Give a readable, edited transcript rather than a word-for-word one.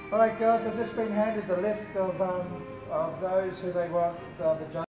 Alright girls, I've just been handed the list of those who they want the judges